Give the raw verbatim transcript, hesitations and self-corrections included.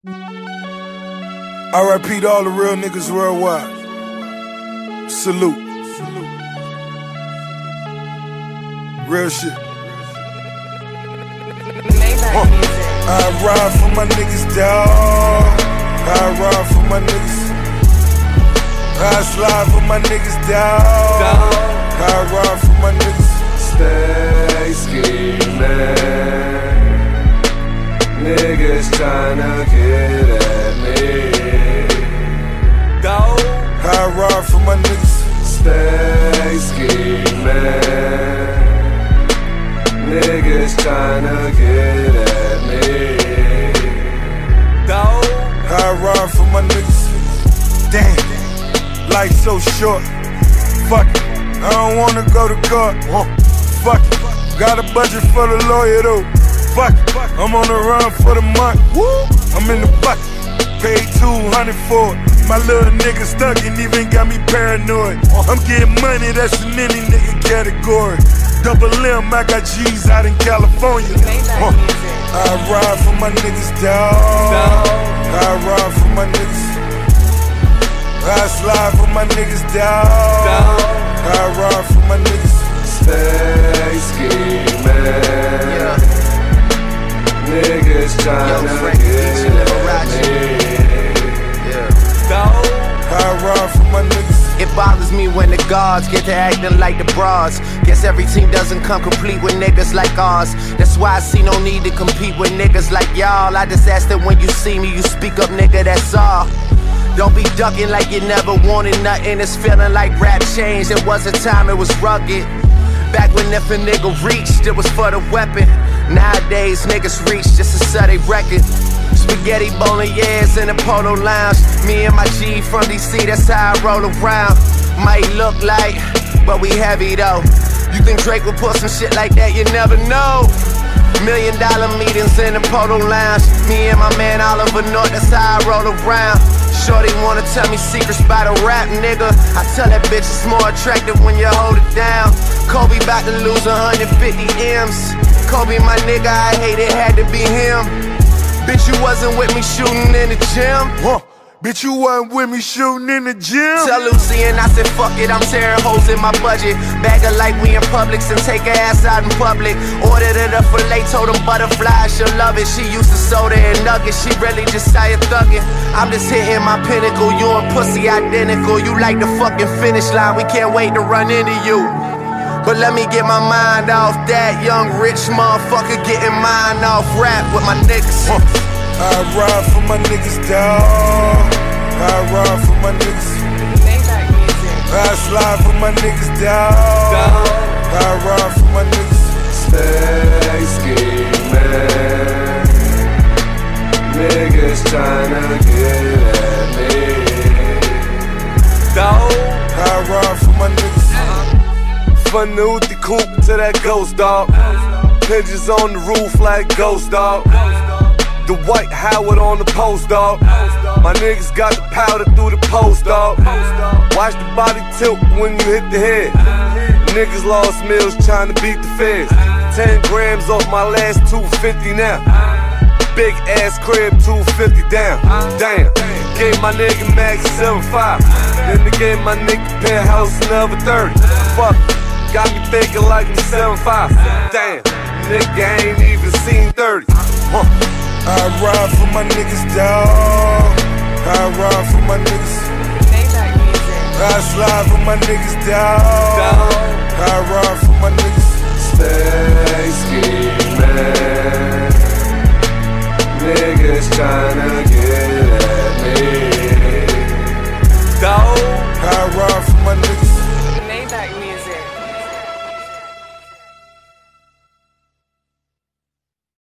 R I P to all the real niggas worldwide. Salute. Real shit. Huh. I ride for my niggas, dawg. I ride for my niggas. I slide for my niggas, dawg. I ride for my niggas. Stay scheming. Niggas tryna get at me. Dawg. I ride for my niggas. Stay scheming. Niggas tryna get at me. Dawg. I ride for my niggas. Damn, life so short. Fuck it, I don't wanna go to court. Fuck it, got a budget for the lawyer though. Fuck it, I'm on the run for the month. I'm in the bucket, paid two hundred for it. My little nigga stuck and even got me paranoid. I'm getting money, that's in any nigga category. Double M, I got G's out in California. Huh. I ride for my niggas, dawg. I ride for my niggas. I slide for my niggas, dawg. I ride for my niggas. Stay scheming. Yeah. Niggas tryna get at me. I ride for my niggas. It bothers me when the guards get to acting like the bras. Guess every team doesn't come complete with niggas like ours. That's why I see no need to compete with niggas like y'all. I just ask that when you see me, you speak up, nigga, that's all. Don't be ducking like you never wanted nothing. It's feeling like rap changed. There was a time it was rugged. Back when if a nigga reached, it was for the weapon. Nowadays, niggas reach just to sell they record. Spaghetti bolognese in the Polo Lounge. Me and my G from D C, that's how I roll around. Might look like, but we heavy though. You think Drake would put some shit like that? You never know. Million dollar meetings in the Polo Lounge. Me and my man Oliver North, that's how I roll around. Shorty wanna tell me secrets about a rap nigga. I tell that bitch it's more attractive when you hold it down. Kobe bout to lose one hundred fifty M's. Kobe my nigga, I hate it, had to be him. Bitch, you wasn't with me shooting in the gym. Huh. Bitch, you wasn't with me shooting in the gym. Tell Lucy and I said, fuck it, I'm tearing holes in my budget. Bag her like we in Publix and take her ass out in public. Ordered it up for late, told them butterflies, she'll love it. She used to soda and nuggets, she really just started thugging. I'm just hitting my pinnacle, you and pussy identical. You like the fucking finish line, we can't wait to run into you. But let me get my mind off that young rich motherfucker getting mine off rap with my niggas. Huh. I ride for my niggas, dawg. I ride for my niggas. I slide for my niggas, dawg. I ride for my niggas. Stay scheming. Niggas tryna get at me. Dawg. I ride for my niggas. From the Uti coupe to that ghost dog. Pigeons on the roof like ghost dog. The white Howard on the post dog. My niggas got the powder through the post dog. Watch the body tilt when you hit the head. Niggas lost meals trying to beat the feds. Ten grams off my last two fifty now. Big ass crib, two fifty down. Damn, gave my nigga Max seven five. Then they gave my nigga penthouse another thirty. Fuck, got me thinking like I'm seven five. Damn, nigga ain't even seen thirty. Huh. I ride for my niggas, dawg. I ride for my niggas. I slide for my niggas, dawg. I ride for my niggas. Stay scheming.